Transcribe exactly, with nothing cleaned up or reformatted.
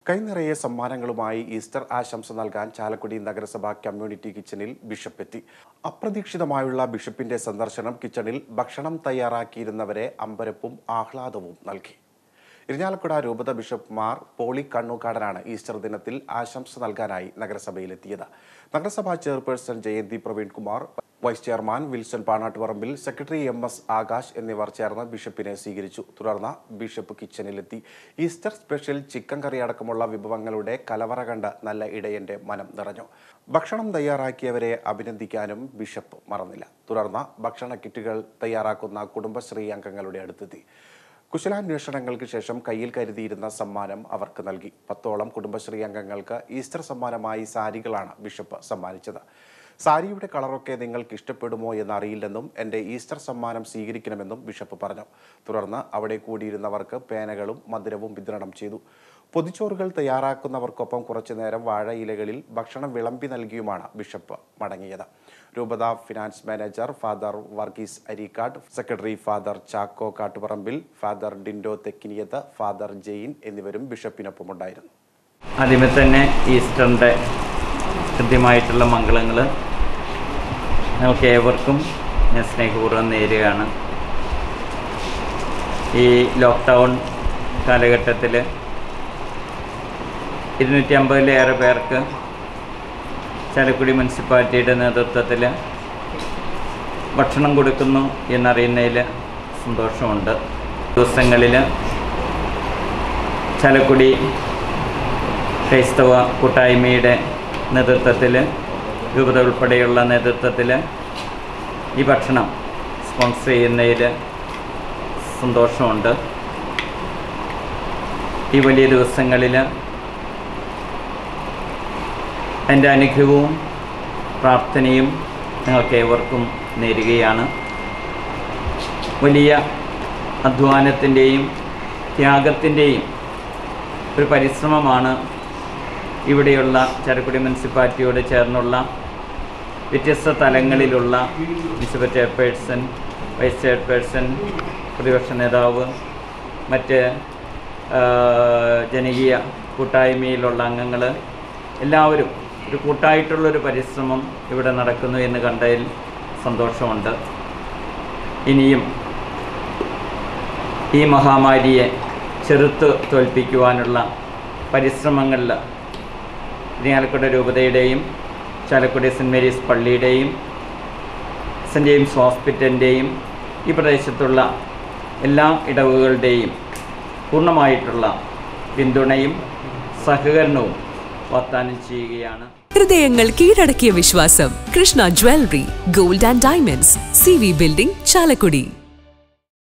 കൈനിറയെ സമ്മാനങ്ങളുമായി Easter ആശംസ നൽകാൻ ചാലക്കുടി നഗരസഭ കമ്മ്യൂണിറ്റി കിച്ചണിൽ ബിഷപ്പ് എത്തി. അപ്രതീക്ഷിതമായുള്ള ബിഷപ്പിന്റെ സന്ദർശനം കിച്ചണിൽ ഭക്ഷണം തയ്യാറാക്കിയിരുന്നവരെ അമ്പരപ്പും ആഹ്ലാദവും നൽകി. ഇരിഞ്ഞാലക്കുട രൂപത ബിഷപ്പ് മാർ പോളി കണ്ണൂക്കാടനാണ് ഈസ്റ്റർ ദിനത്തിൽ ആശംസ നൽകാനായി നഗരസഭയിലെത്തിയത്. നഗരസഭാ chairperson Jayanthi Praveen Kumar, vice chairman Wilson പാണാട്ടുപറമ്പിൽ, സെക്രട്ടറി എം എസ് ആകാശ് എന്നിവർ ചേർന്ന് ബിഷപ്പിനെ സ്വീകരിച്ചു. തുടർന്ന് ബിഷപ്പ് കിച്ചണിലെത്തി. ഈസ്റ്റർ സ്പെഷ്യൽ ചിക്കൻ കറി അടക്കമുള്ള വിഭവങ്ങളുടെ കലവറ കണ്ട് നല്ല ഇടയന്റെ മനം നിറഞ്ഞു. ഭക്ഷണം തയ്യാറാക്കിയവരെ അഭിനന്ദിക്കാനും ബിഷപ്പ് മറന്നില്ല. തുടർന്ന് ഭക്ഷണ കിറ്റുകൾ തയ്യാറാക്കുന്ന കുടുംബശ്രീ അംഗങ്ങളുടെ അടുത്തെത്തി. കുശലാന്വേഷണങ്ങൾക്ക് ശേഷം കയ്യിൽ കരുതിയിരുന്ന സമ്മാനം അവർക്ക് നൽകി. പത്തോളം കുടുംബശ്രീ അംഗങ്ങൾക്ക് ഈസ്റ്റർ സമ്മാനമായി സാരികളാണ് ബിഷപ്പ് സമ്മാനിച്ചത്. സാരിയുടെ കളറൊക്കെ നിങ്ങൾക്ക് ഇഷ്ടപ്പെടുമോ എന്നറിയില്ലെന്നും എൻ്റെ ഈസ്റ്റർ സമ്മാനം സ്വീകരിക്കണമെന്നും ബിഷപ്പ് പറഞ്ഞു. തുടർന്ന് അവിടെ കൂടിയിരുന്നവർക്ക് പേനകളും മധുരവും വിതരണം ചെയ്തു. പൊതിച്ചോറുകൾ തയ്യാറാക്കുന്നവർക്കൊപ്പം കുറച്ചുനേരം വാഴയിലകളിൽ ഭക്ഷണം വിളമ്പി നൽകിയുമാണ് ബിഷപ്പ് മടങ്ങിയത്. രൂപത finance manager father Varghese Areekkad, secretary father Chacko Kattuparambil, father Dindo Thekkiniyath, father Jain എന്നിവരും ബിഷപ്പിനൊപ്പമുണ്ടായിരുന്നു. ആദ്യമേ തന്നെ ഈസ്റ്ററിൻ്റെ കൃത്യമായിട്ടുള്ള മംഗളങ്ങൾ നമുക്ക് ഏവർക്കും ഞാൻ സ്നേഹപൂർവ്വം നേരുകയാണ്. ഈ ലോക്ക്ഡൗൺ കാലഘട്ടത്തിൽ ഇരുന്നൂറ്റി അമ്പതിലേറെ പേർക്ക് ചാലക്കുടി മുനിസിപ്പാലിറ്റിയുടെ നേതൃത്വത്തിൽ ഭക്ഷണം കൊടുക്കുന്നു എന്നറിയുന്നതിൽ സന്തോഷമുണ്ട്. ദിവസങ്ങളിൽ ചാലക്കുടി ക്രൈസ്തവ കൂട്ടായ്മയുടെ നേതൃത്വത്തിൽ, രൂപത ഉൾപ്പെടെയുള്ള നേതൃത്വത്തിൽ ഈ ഭക്ഷണം സ്പോൺസർ ചെയ്യുന്നതിൽ സന്തോഷമുണ്ട്. ഈ വലിയ ദിവസങ്ങളിൽ എൻ്റെ അനുഗ്രഹവും പ്രാർത്ഥനയും നിങ്ങൾക്ക് ഏവർക്കും നേരുകയാണ്. വലിയ അധ്വാനത്തിൻ്റെയും ത്യാഗത്തിൻ്റെയും ഒരു പരിശ്രമമാണ് ഇവിടെയുള്ള ചാലക്കുടി മുനിസിപ്പാലിറ്റിയോട് ചേർന്നുള്ള വ്യത്യസ്ത തലങ്ങളിലുള്ള മുനിസിപ്പൽ ചെയർപേഴ്സൺ, വൈസ് ചെയർപേഴ്സൺ, പ്രതിപക്ഷ നേതാവ്, മറ്റ് ജനകീയ കൂട്ടായ്മയിലുള്ള അംഗങ്ങൾ എല്ലാവരും ഒരു കൂട്ടായിട്ടുള്ളൊരു പരിശ്രമം ഇവിടെ നടക്കുന്നു എന്ന് കണ്ടതിൽ സന്തോഷമുണ്ട്. ഇനിയും ഈ മഹാമാരിയെ ചെറുത്ത് തോൽപ്പിക്കുവാനുള്ള പരിശ്രമങ്ങളിൽ ഇരിഞ്ഞാലക്കുട രൂപതയുടെയും ചാലക്കുടി സെൻറ് മേരീസ് പള്ളിയുടെയും സെൻറ് ജെയിംസ് ഹോസ്പിറ്റലിൻ്റെയും ഈ പ്രദേശത്തുള്ള എല്ലാ ഇടവുകളുടെയും പൂർണ്ണമായിട്ടുള്ള പിന്തുണയും സഹകരണവും വാഗ്ദാനം ചെയ്യുകയാണ്. ഹൃദയങ്ങൾ കീഴടക്കിയ വിശ്വാസം. Krishna jewellery, gold and diamonds, C V building, Chalakudy.